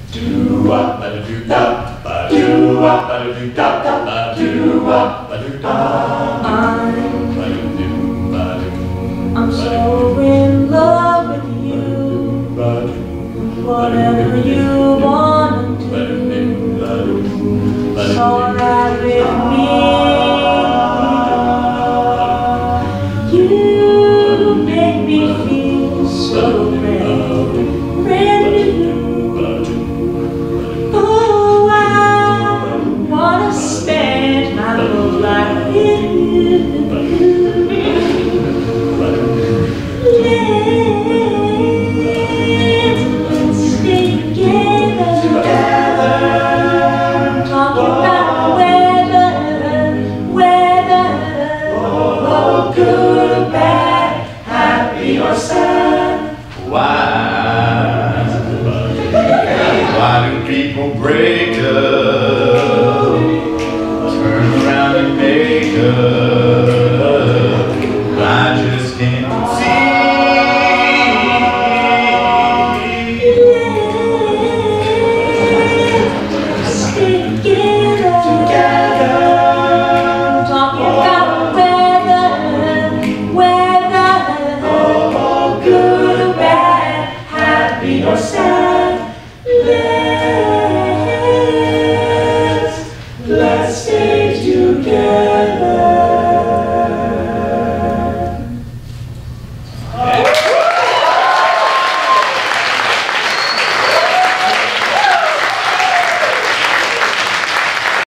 I'm so in love with you. Whatever you want to do, it's alright with me. You make me feel so brand new. Oh, I wanna spend my whole life with you. Let's stay together. Talking about weather, oh, good or bad, happy or sad. Why do people break up, turn around and make up?